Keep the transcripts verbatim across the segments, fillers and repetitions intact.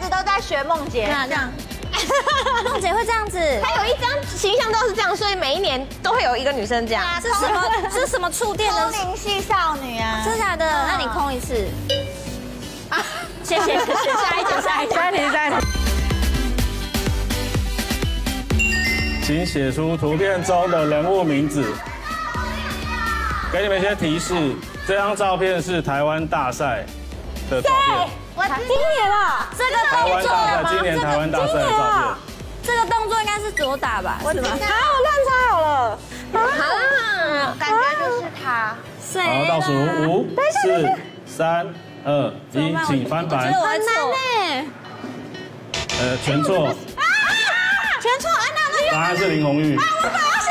子都在学梦洁， 那这样，梦洁会这样子。 她有一张形象都是这样，所以每一年都会有一个女生这样。 这是什么？这是什么触电的？ 空灵系少女啊！ 真的假的？那你空一次。啊，谢谢，谢谢。下一题，下一题，下一题，下一题。 请写出图片中的人物名字。给你们一些提示，这张照片是台湾大赛的照片。 我今年了， 这个台动作湾大赛，今年台湾大赛的照片。 这个动作应该是左打吧？是吗？ 啊，我乱猜好了。啊，感觉就是他。 谁？ 好，倒数五、四、三、二、一，请翻版。 很难呢。 呃，全错。 全错，安娜答案是林红玉。 我发现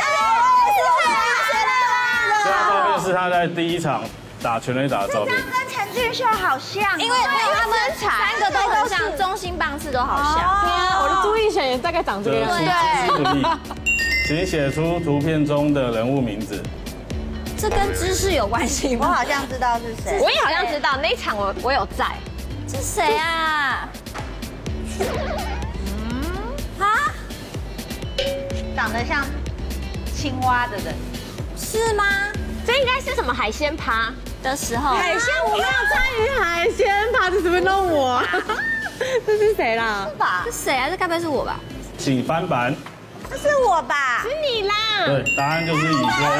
了， 这张照片是他在第一场打全垒打的照片。 跟陈俊秀好像， 因为他们三个都很像，中心棒次都好像。 对啊，我的朱逸璇也大概长这个样子。 对。请写出图片中的人物名字。 这跟知识有关系吗？ 我好像知道是谁。 我也好像知道那一场我我有在。 是谁啊？啊？ 长得像青蛙的人， 是吗？ 这应该是什么海鲜趴的时候？ 海鲜我没有参与海鲜趴，这怎么弄我？这是谁啦？ 是吧？ 是谁啊？这该不会是我吧？ 请翻版。 这是我吧？ 是你啦。 对，答案就是以轩。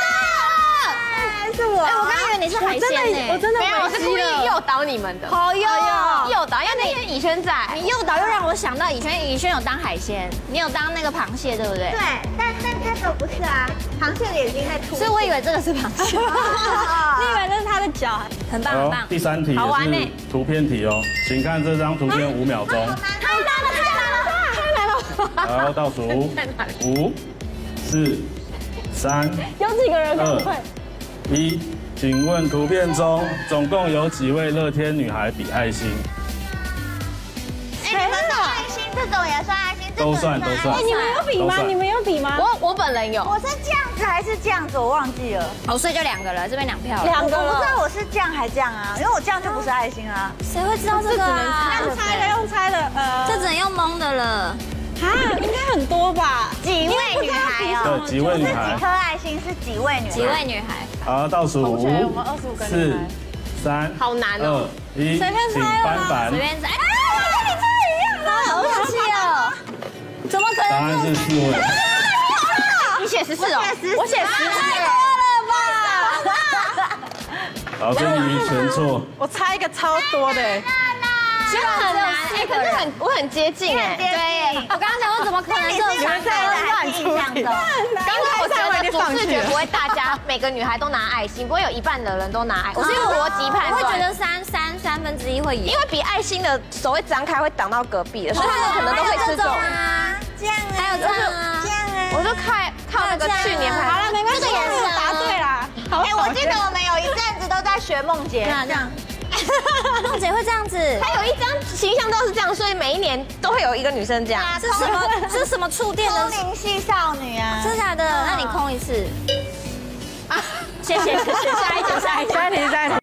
是我。 哎，我刚以为你是海鲜呢。 我真的没有，我是故意诱导你们的。 好哟， 诱导，因为那天以轩在。 你诱导又让我想到以轩，以轩有当海鲜，你有当那个螃蟹，对不对？ 对，但但这个不是啊，螃蟹的眼睛在凸。 所以我以为这个是螃蟹。 你以为这是他的脚？ 很棒，很棒。 第三题也是图片题哦，请看这张图片五秒钟。 太难了，太难了，太难了。 然后倒数五、四、三、 有几个人都会？ 一，请问图片中总共有几位乐天女孩比爱心？ 哎，你们的爱心这种也算爱心， 都算都算。 你们有比吗？你们有比吗？ 我我本人有。 我是这样子还是这样子？我忘记了。 哦，所以就两个了，这边两票了。 两个我不知道了。 我是这样还这样啊，因为我这样就不是爱心啊。 谁会知道这个啊？ 用猜的，用猜的，呃， 这只能用蒙的了。 啊，应该很多吧？ 几位女孩哦？ 对，几位女几孩？ 颗爱心是几位女孩？ 几位女孩？ 好，倒数五、四、三、 好难哦。 二、一，请翻版。 随便猜。哎，跟你猜一样的，好可惜哦。怎么可答能？ 案是四位。 你写十四哦， 我写十太多了吧？ 好，这里全错。 我猜一个超多的。 真的很难。哎，可是很我很接近哎。 对，我刚刚想说怎么可能这种你们在乱出题？ 刚刚我觉得主视觉不会，大家每个女孩都拿爱心，不会有一半的人都拿爱心。我是用逻辑判断， 我会觉得三三三分之一会赢， 因为比爱心的手会张开，会挡到隔壁的，所以他们可能都会吃这种。 啊， 这样啊， 还有这样啊， 这样啊。 我就靠靠那个去年排。 好了，没关系， 这个也是答对啦。 哎，我记得我们有一阵子都在学梦洁。 那这样，梦洁会这样子。 她有一张形象都是这样，所以每一年都会有一个女生这样。 这是什么？这是什么触电的空？灵系少女啊！ 真的假的？那你空一次。啊，谢谢谢谢，下一题下一题下一题下一题。